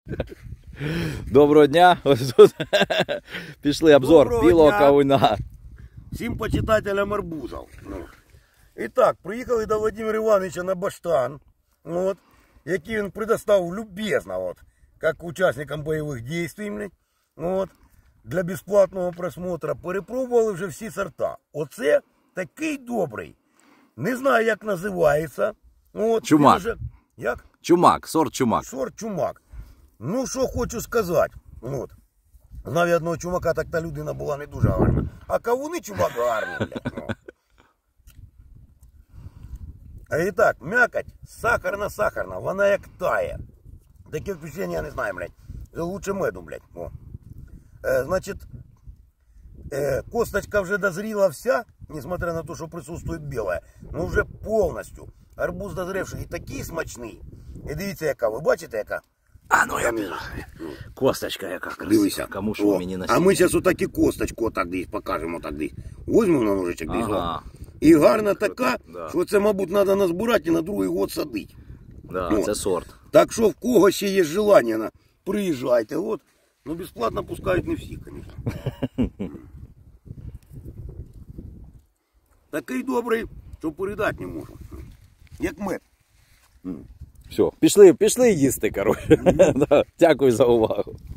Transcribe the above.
Доброго дня. Ось тут пішли обзор Доброго білого дня. кавуна. Всім почитателям арбузів. І так, приїхали до Владимира Івановича на баштан, от, який він предоставив любезно, от, як учасникам бойових дій, от, для безплатного просмотру. Перепробували вже всі сорта. Оце такий добрий. Не знаю, як називається. От, Чумак. Вже... Як? Чумак, сорт чумак. Сорт чумак. Ну, що хочу сказати. От. Навіть одного чумака так та людина була не дуже гарна. А кавуни чумак гарний, блядь. Ну. І так, м'якоть сахарна, вона як тає. Таке впечатлення, я не знаю, блядь. Лучше меду, блядь. О. Значить, косточка вже дозріла вся, несмотря на те, що присутствує біла. Ну вже повністю. Арбуз дозрівший і такий смачний. І дивіться, яка, ви бачите, яка? А ну я косточка яка красива. Дивися. Кому ж мені на А ми зараз отак і косточку отак десь покажемо, отак десь. Возьмемо на ножичок десь. Ага. І гарна така, Да. що це, мабуть, треба назбирати і на другий год садити. Да, О. це сорт. Так що в кого ще є желання, приїжджайте. От. Ну безплатно пускають не всі, звісно. Такий добрий, що передати не можу. Як мед. Все, пішли їсти, коротше. Дякую за увагу.